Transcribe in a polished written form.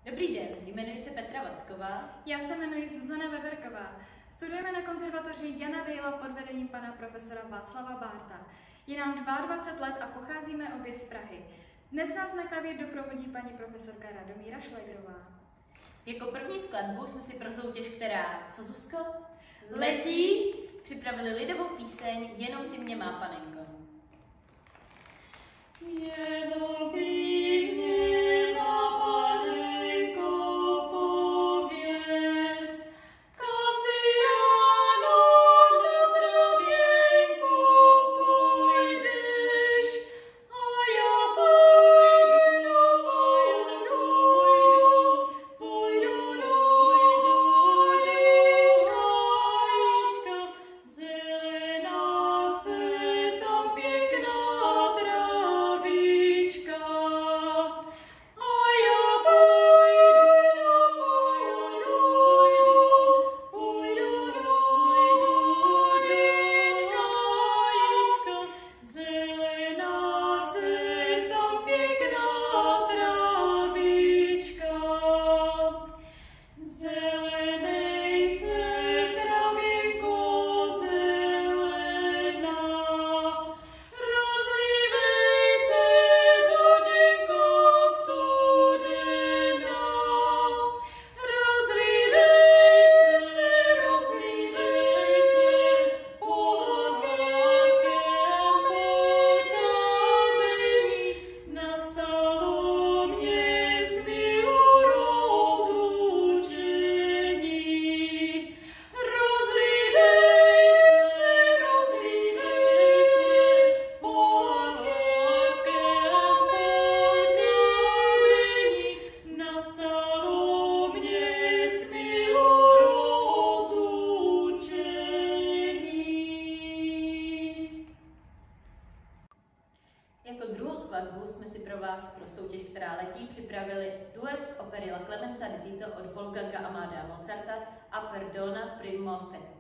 Dobrý den, jmenuji se Petra Vacková. Já se jmenuji Zuzana Veverková. Studujeme na konzervatoři Jana Dejla pod vedením pana profesora Václava Bárta. Je nám 22 let a pocházíme obě z Prahy. Dnes nás na klavír doprovodí paní profesorka Radomíra Šlegrová. Jako první skladbu jsme si pro soutěž, která, co Zuzko? Letí, připravili lidovou píseň Jenom ty mě má panenko. Jenom ty mě má panenko, pověz, kam ty ráno na travěnku půjdeš, a já půjdu, hajíčka, zelená se tam pěkná trávička, a já půjdu, dečka, hajíčka, zelená se tam pěkná trávička. Zelenej se travěnko zelená, rozlívej se voděnko studená, rozlívej se, po hladkém kameni, nastalo mě s milou rozloučení. Rozlívej se, po hladkém kameni, nastalo mě s milou rozloučení. Jako druhou skladbu jsme si pro vás pro soutěž, která letí, připravili duet z opery La Clemenza di Tito od Wolfganga Amadea Mozarta a Perdona primo fetta.